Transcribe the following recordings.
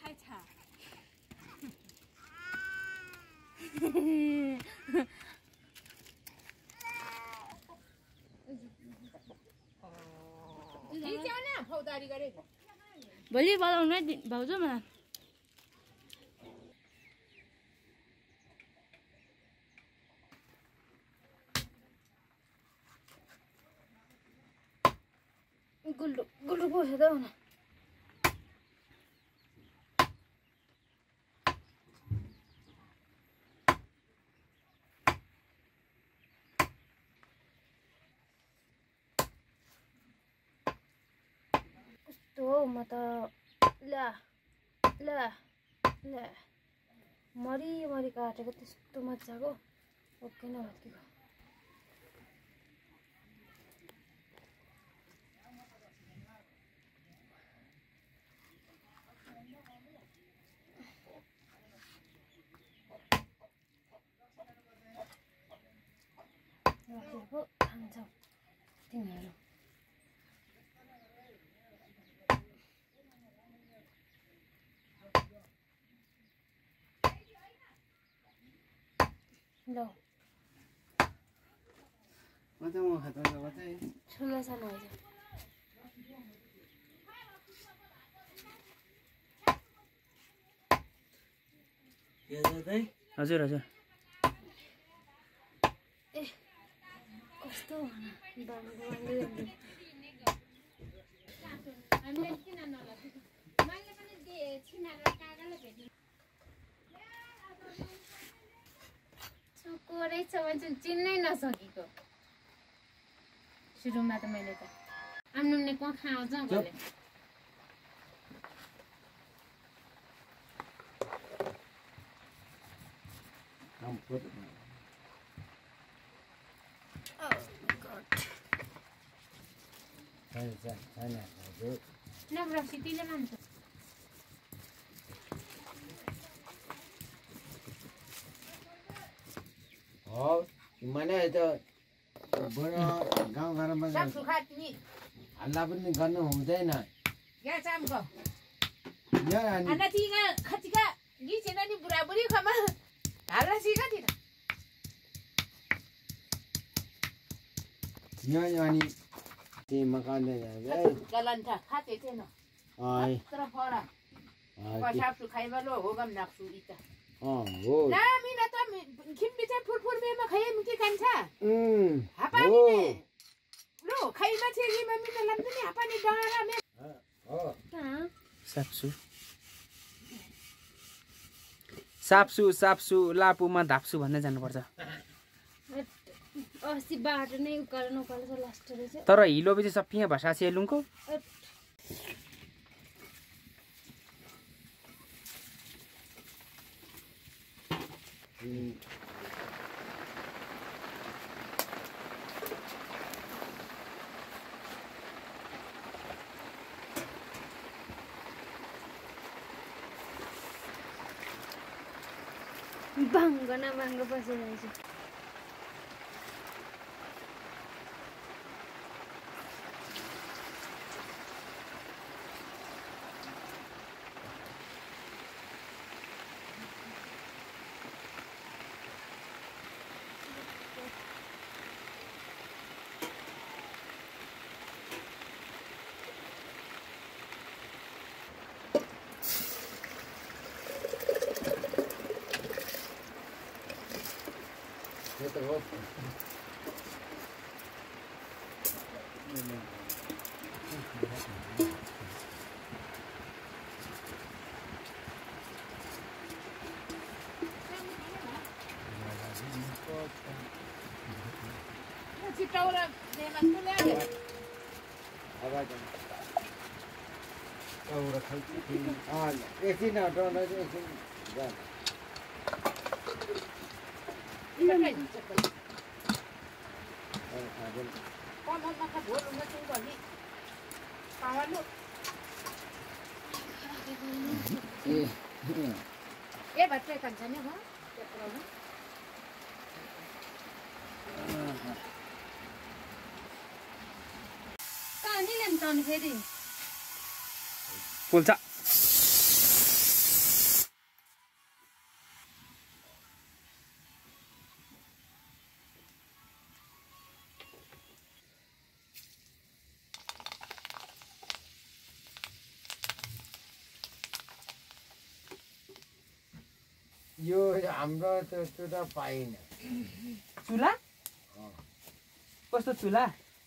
太差。भोलि बोलाउनु है भाउजू मलाई गुल्डु गुल्डु पोसे त हुन कस्तो म त ल मरी काटेको त्यस्तो मजाको ओके न भत्किएको राखेको खान्छौ तिमीहरू ल मजा म खाता मजा ठुलो सानो आइज हजुर हजुर ए कस्तो भन बाङ्गो हामीले किन नलाग्छ मैले पनि छिनाएर कागजले भेट्नु चुको रहेछ भने चिन्नै नसकेको सुरुमा त मैले त आम्नुने को खाउँछ गले नब्रासिटीले मान्छ हो मैले त बडा गाउँघरमा हल्ला पनि गर्नु हुँदैन या चामको यहाँ अन्ना तिगा खचिका गिचेन नि बुढाबुढी खमा हाल्ला सिका थिन यहाँ अनि त्यही मकानले गलन्था खाते थिएन आइ तर फरा पछाप्सु खाइबलो हो गम नाक्सु इता हो ना मिना त खिम्बी चाहिँ फुरफुर मेमा खाइ मुके कान्छ हापानी हो ने लो खाइमा चाहिँ रिमा मिना लम्दु नि हापानी डाँडा मे हो साप्सु लापुमा धाप्सु भन्दै जानुपर्छ अस्ति बाटो नै उकालो नउकालो छ लास्ट रहेछ तर हिलो पछि सपिया भाषा सेलुङको बाङ्गो न बाङ्गो बसिरहेछ त्यो त हो चिटाउरा नेमा कुले आवाज आउरा खाइछि एकछिन हटाउन एकछिन जा ए भट्टे कान्छ नि हो त्यत्रो पानी ल्याउनु फेरि पोल्छ यो हाम्रो त्यो त पाइन चुला कस्तो चुला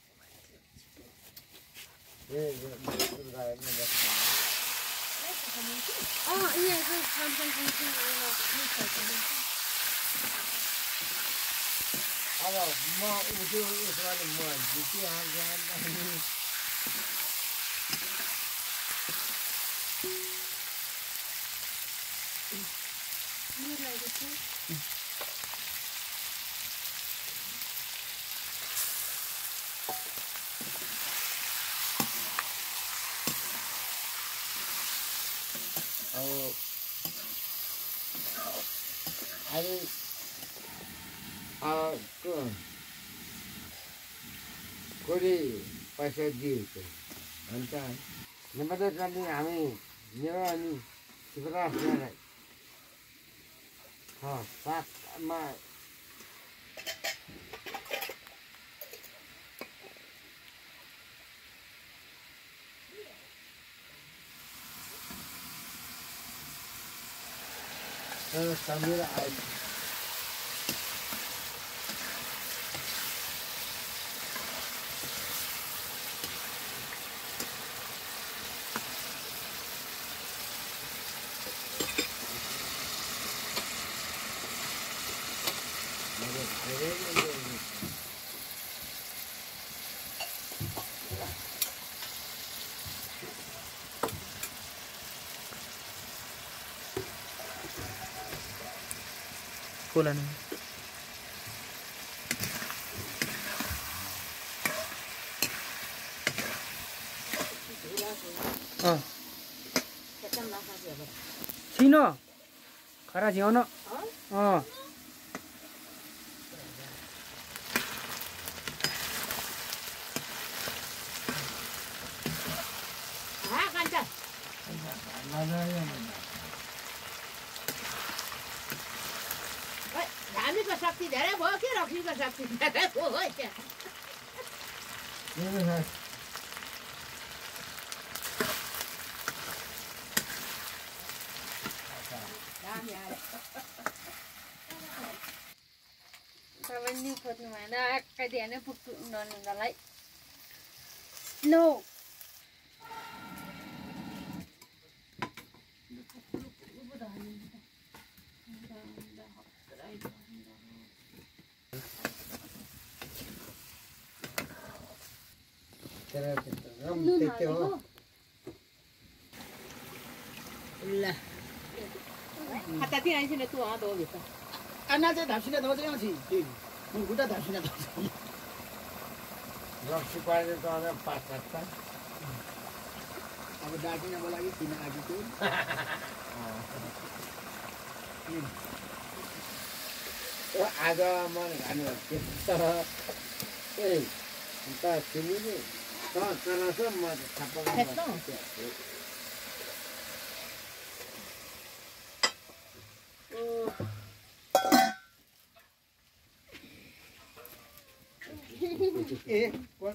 अब म उठ्यो उसमा म जितिहाल्छ कोही पैसा दिएको भन्छ नेपाली जाति हामी मेरो अनि शिवराजलाई साथमा समीर आयो खोला नहीं छिनो खरा झ्याउन धामीको शक्ति धेरै भयो कि रक्सीको शक्ति धेरै भयो त्यहाँ Saban ikut mana kadiannya pukul non no lah kata tiang sini tu ada gitu Anak saya dah sini dah macam sih, mungkin dah sini dah. रक्सी पानी त अझ 5-7 टा अब डाकिनको लागि किन आएको थियो आज मन खानु त्यस्तो ए अन्त तिमीले त चलाउँछ म थाहा ए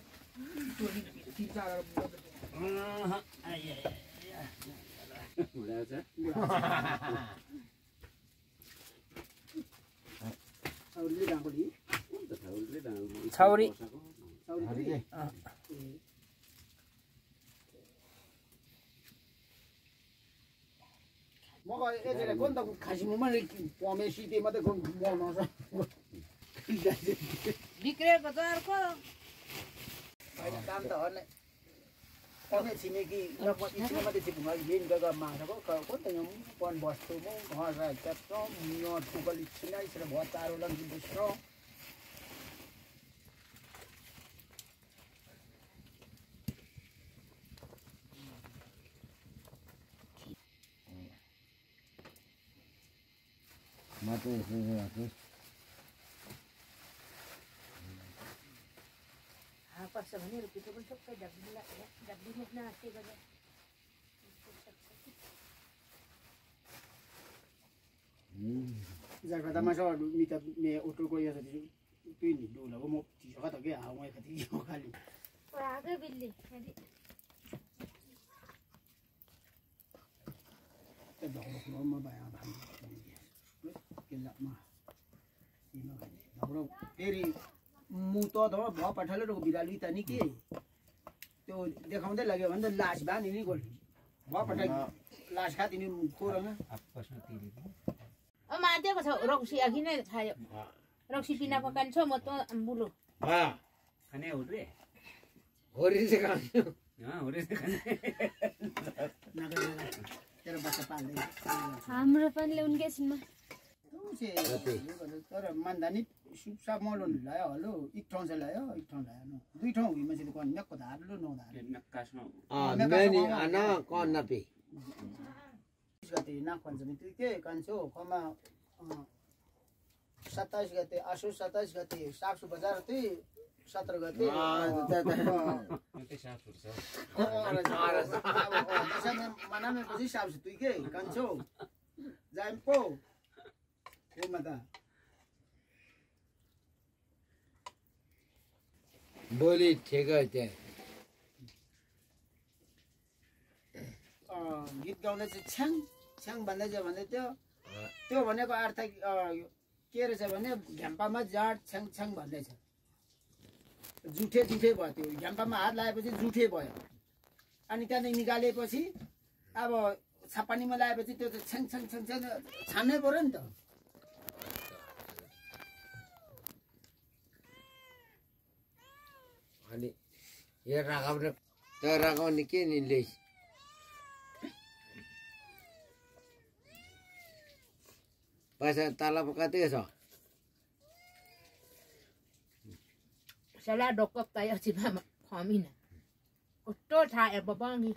छौरी म यतिले कोन त खासिमुमा पमे सिटे मात्रै कोन बनाउँछ बिग्रेको त अर्को होइन काम त हो नै पमे छिमेकी इच्छिने मात्रै छिपुमा गेन गएको माछाको कोन त यहाँ पन बस्छु म घर त्यस्तो यहाँ ठुकली छिनाइ छ भयो चारो लङ्गी बुझ्छ मात्रै यसो पर्छ भने रुपियाँ पनि सबै डब्बी नास्ते गरेर Jakarta masa mita me otro coya se pini do la mo ti saka ta ke a mo ka ti yo kali Wah, बिल्ली te do no ma ba ya ba किल्लामा हाम्रो फेरि मु त भ पठाले रो बिराली त नि के त्यो देखाउँदै लाग्यो भने त लास बानी नि गोल भ पठा लास खादिनु कोरन मातेको छ रक्सी अघि नै खायो रक्सी बिना पकान्छ म त बुलो खाने हो रे होरी से खान्छु हो रे खाने तेरो बच्चा पाल्दै हाम्रो पनि ल्याउनु गेसिनमा तर मान्दानी सुप्सा मलुन लायो हलो एक ठाउँ चाहिँ लायो एक ठाउँ लायो दुई ठाउँ हुई मान्छेले कन नक्को धारलो नहुँधार नक्कासमा मेनी आना कौन नपी गते नाक पञ्चमी त्यो के कान्छो कमा 27 गते आसु 27 गते साक्सु बजार त्यही 17 गते मनामे पछि साक्सु तुई के कान्छो जाम पो हो मता बोली ठिक है गीत गाउँदा चाहिँ छ्याङ छ्याङ भन्दै छ भने त्यो भनेको अर्थ के रहेछ भने घ्याम्पामा जाँड छ्याङ छ्याङ भन्दैछ जुठे जुठे भयो त्यो घ्याम्पामा हात लगाएपछि जुठे भयो अनि त्यहाँदेखि निकालेपछि अब छापानीमा लगाएपछि त्यो चाहिँ छ्याङ छ्याङ छ्याङ छ्याङ छान्नै पऱ्यो नि त अनि यो रागाउने त्यो रागाउने के नि ल्याइस पैसा ताला कति छ सला डोकप तायो छिमा खमिन ओटो थाए बबांगी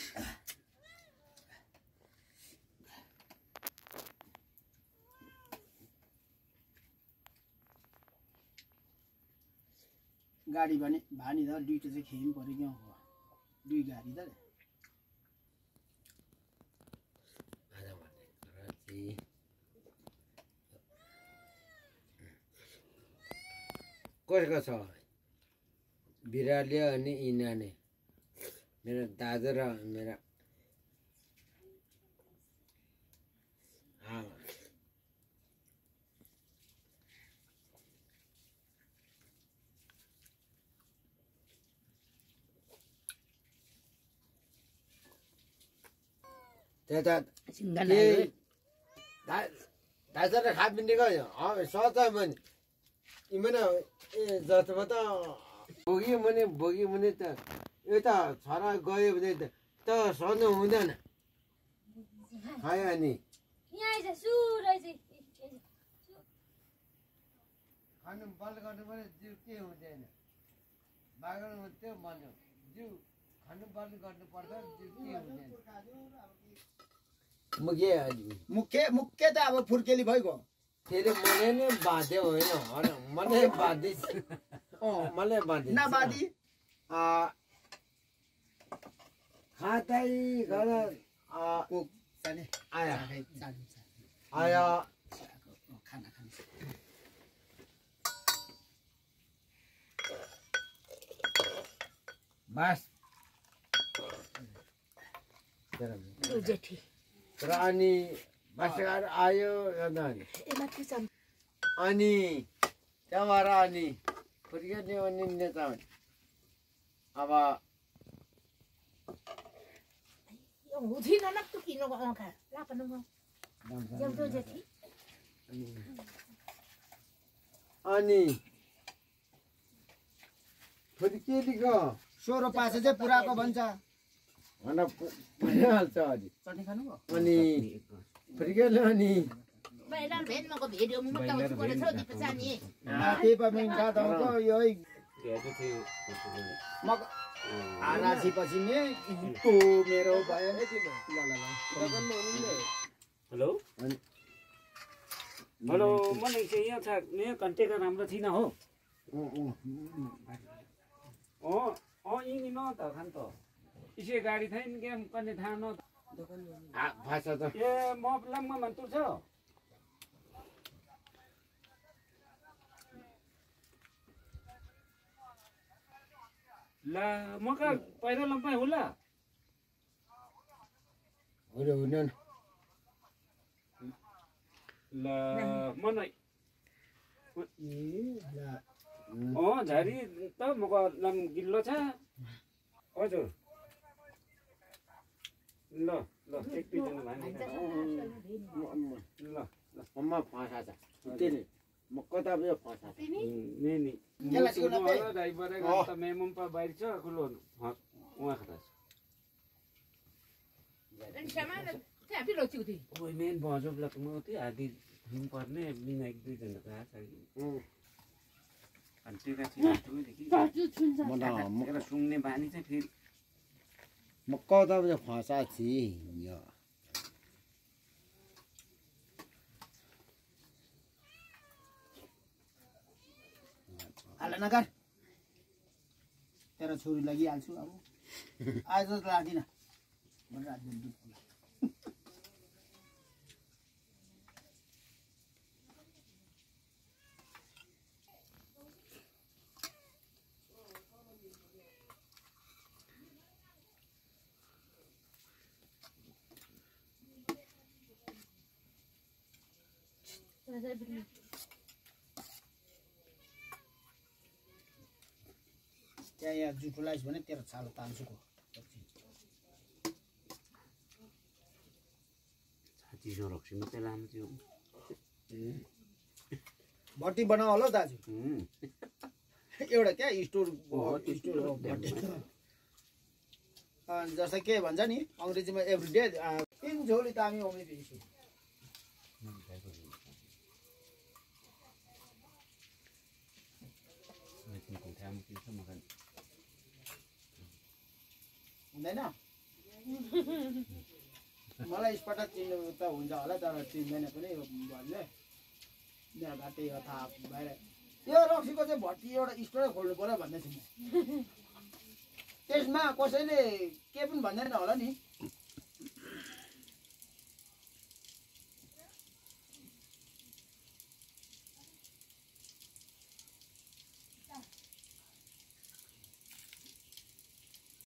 गाडी भने भानी त दुईटा चाहिँ खेम पऱ्यो क्या दुई गाडी त कसको छ बिराली अनि इनाने मेरो दाजु र मेरो त्यता दाजु खापिने गयो सच भने इमन जस्तोमा त बोग्यो भने त यता छोरा गयो भने त सधैँ हुँदैन खायो अनि खानु बन्द गर्नु पनि जिउ के हुँदैन बाग्नु त्यो भन्यो जिउ खानु बन्द गर्नु पर्छ जिउ के हुँदैन मुख्य त अब फुर्केली भइगयो फेरि मलाई नै बाध्य होइन मलाई बाध्य मलाई बाध्य नबादी खाँदै गर्दा आया आया खाना खान्छ बस जेठी र अनि बसकार आयो अनि त्यहाँबाट अनि फुर्किने अनि नेता अब हुँदैन न तु किन आँखा लापन जेउँदो जेठी अनि फुर्किएको 16 पासे चाहिँ पुराको भन्छ पुरिहाल्छ अनि चटनी खानु अनि फुर्किएलो अनि बाहिर भेन्मको भिडियो म त उस गरेछ नि पछानी पेपर में खाता हूं तो यही मग आना सी पछि ने तो मेरो भयो नि ल हेलो हेलो मलाई चाहिँ यहाँ छ मेरो कन्टेक्टर राम्रो थिएन हो यिनी न त खान त इसे गाडी थिएन गेम कन्ने थाहा न भाषा त ए म लम्मा मन तुर्छ ला म का पहिला लम्पा होला हुँदैन ल मनै झारी त मको नाम गिल्लो छ हजुर ल ल एक पिजन भाने ल मम्मा फसा छ त्यसले म कता भयो फसा छ नेनी दाइ बरे त मेमम पा बाहिर छ कुलो उहाँ खता अनि सामान चाहिँ हामी रोच्यौँ ओइ मेन बजब ल म त्यो आदि हिम पर्ने बिना एक दुई जना गएको छ अनि त्यो काछि सुँग्ने बानी चाहिँ फेरि म कता भयो फसा छि यो हाल नगर तेरो छोरी लागिहाल्छु अब आज त लाग्दिनँ भनेर आज दुध होला त्यहाँ यहाँ जुठो लाइस भने तेरो छालो तान्छु छाती जो रक्सी मात्रै लानु थियो भट्टी बनाऊ होला दाजु एउटा क्या स्टोर जस्तै के भन्छ नि अङ्ग्रेजीमा एभ्री डे 3 झोली तामी आउने दिन्छु हुँदैन मलाई यसपटक चिन्नु त हुन्छ होला तर चिन्दैन पनि भन्ने यहाँ त्यही हो थाहा भएर यो रक्सीको चाहिँ भट्टी एउटा स्टोरै खोल्नु पर्यो भन्दैछु म त्यसमा कसैले के पनि भन्दैन होला नि